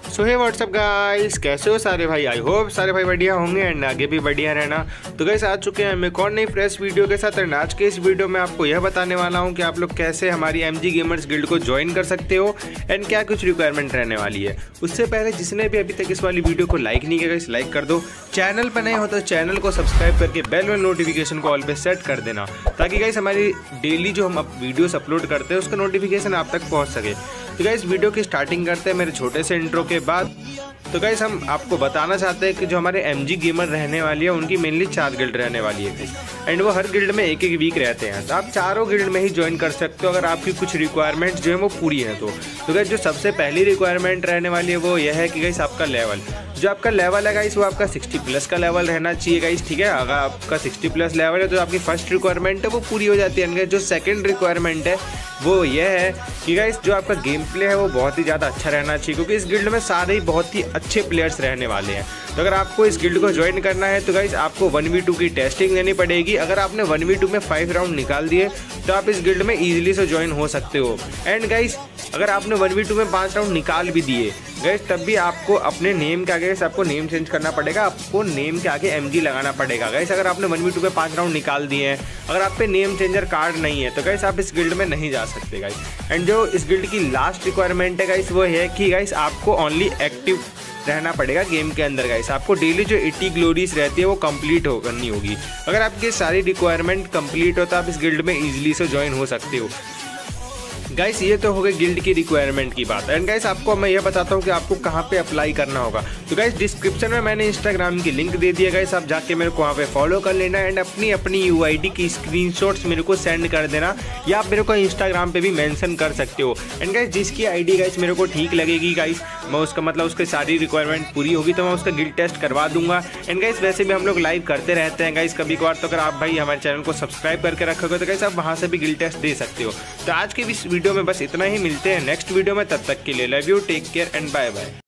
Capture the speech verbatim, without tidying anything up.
सो हे WhatsApp guys, कैसे हो सारे भाई। आई होप सारे भाई बढ़िया होंगे एंड आगे भी बढ़िया रहना। तो गाइस आ चुके हैं हम एक और नई फ्रेश वीडियो के साथ। एंड आज के इस वीडियो में आपको यह बताने वाला हूं कि आप लोग कैसे हमारी एमजी गेमर्स गिल्ड को ज्वाइन कर सकते हो एंड क्या कुछ रिक्वायरमेंट रहने वाली है। उससे पहले जिसने भी अभी तक इस वाली वीडियो को लाइक नहीं किया गाइस, लाइक कर दो। चैनल पर नए हो तो चैनल को सब्सक्राइब करके बेल और नोटिफिकेशन को ऑल पे सेट कर देना, ताकि गाइस हमारी डेली जो हम वीडियोस अपलोड करते हैं उसका नोटिफिकेशन आप तक पहुंच सके। तो गाइस वीडियो की स्टार्टिंग करते हैं मेरे छोटे से इंट्रो के बाद। तो गाइस हम आपको बताना चाहते हैं कि जो हमारे एमजी गेमर रहने वाली है उनकी मेनली चार गिल्ड रहने वाली है एंड वो हर गिल्ड में एक एक वीक रहते हैं। तो आप चारों गिल्ड में ही ज्वाइन कर सकते हो अगर आपकी कुछ रिक्वायरमेंट्स जो है वो पूरी है तो। तो गाइस जो सबसे पहली रिक्वायरमेंट रहने वाली है वो यह है कि गाइस आपका लेवल, जो आपका लेवल है गाइस वो आपका साठ प्लस का लेवल रहना चाहिए गाइस, ठीक है। अगर आपका साठ प्लस लेवल है तो आपकी फर्स्ट रिक्वायरमेंट है वो पूरी हो जाती है। जो सेकंड रिक्वायरमेंट है वो ये है कि गाइस जो आपका गेम प्ले है वो बहुत ही ज़्यादा अच्छा रहना चाहिए, क्योंकि इस गिल्ड में सारे ही बहुत ही अच्छे प्लेयर्स रहने वाले हैं। तो अगर आपको इस गिल्ड को ज्वाइन करना है तो गाइस आपको वन वी टू की टेस्टिंग देनी पड़ेगी। अगर आपने वन वी टू में फाइव राउंड निकाल दिए तो आप इस गिल्ड में ईजिली से ज्वाइन हो सकते हो। एंड गाइस अगर आपने वन वी टू में पाँच राउंड निकाल भी दिए गाइस, तब भी आपको अपने नेम के आगे आपको नेम चेंज करना पड़ेगा, आपको नेम के आगे एमजी लगाना पड़ेगा गाइस। अगर आपने वन वी टू में पाँच राउंड निकाल दिए हैं, अगर आप पे नेम चेंजर कार्ड नहीं है तो गाइस आप इस गिल्ड में नहीं जा सकते गाइस। एंड जो इस गिल्ड की लास्ट रिक्वायरमेंट है गाइस वो है कि गाइस आपको ओनली एक्टिव रहना पड़ेगा गेम के अंदर गाइस। आपको डेली जो अस्सी ग्लोरीज रहती है वो कंप्लीट हो करनी होगी। अगर आपकी सारी रिक्वायरमेंट कंप्लीट हो तो आप इस गिल्ड में इजीली से ज्वाइन हो सकते हो गाइस। ये तो हो गई गिल्ड की रिक्वायरमेंट की बात। एंड गाइस आपको मैं ये बताता हूँ कि आपको कहाँ पे अप्लाई करना होगा। तो गाइस डिस्क्रिप्शन में मैंने इंस्टाग्राम की लिंक दे दिया गाइस, आप जाके मेरे को वहाँ पे फॉलो कर लेना एंड अपनी अपनी यूआईडी की स्क्रीनशॉट्स मेरे को सेंड कर देना, या आप मेरे को इंस्टाग्राम पे भी मेंशन कर सकते हो। एंड गाइस जिसकी आईडी गाइस मेरे को ठीक लगेगी गाइस, मैं उसका मतलब उसकी सारी रिक्वायरमेंट पूरी होगी तो मैं उसका गिल्ड टेस्ट करवा दूंगा। एंड गाइस वैसे भी हम लोग लाइव करते रहते हैं गाइस कभी कभार, तो अगर आप भाई हमारे चैनल को सब्सक्राइब करके रखोगे तो गाइस आप वहाँ से भी गिल्ड टेस्ट दे सकते हो। तो आज की इस वीडियो में बस इतना ही, मिलते हैं नेक्स्ट वीडियो में, तब तक के लिए love you, take care and bye bye.